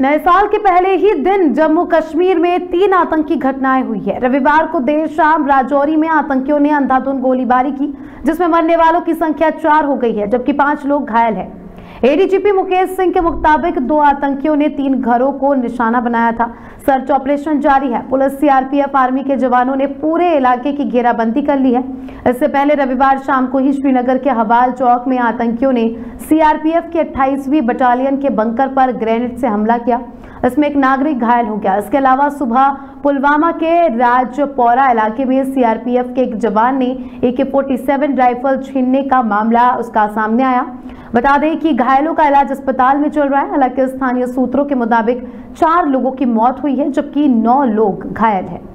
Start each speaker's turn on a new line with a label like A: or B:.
A: नए साल के पहले ही दिन जम्मू कश्मीर में 3 आतंकी घटनाएं हुई है। रविवार को देर शाम राजौरी में आतंकियों ने अंधाधुंध गोलीबारी की, जिसमें मरने वालों की संख्या 4 हो गई है, जबकि 5 लोग घायल हैं। एडीजीपी मुकेश सिंह के मुताबिक 2 आतंकियों ने 3 घरों को निशाना बनाया था। सर्च ऑपरेशन जारी है। पुलिस, सीआरपीएफ, आर्मी के जवानों ने पूरे इलाके की घेराबंदी कर ली है। इससे पहले रविवार शाम को ही श्रीनगर के हवाल चौक में आतंकियों ने सीआरपीएफ के 28वीं बटालियन के बंकर पर ग्रेनेड से हमला किया। इसमें एक नागरिक घायल हो गया। इसके अलावा सुबह पुलवामा के राजपौरा इलाके में सीआरपीएफ के एक जवान ने AK-47 राइफल छीनने का मामला उसका सामने आया। बता दें कि घायलों का इलाज अस्पताल में चल रहा है। हालांकि स्थानीय सूत्रों के मुताबिक 4 लोगों की मौत हुई है, जबकि 9 लोग घायल हैं।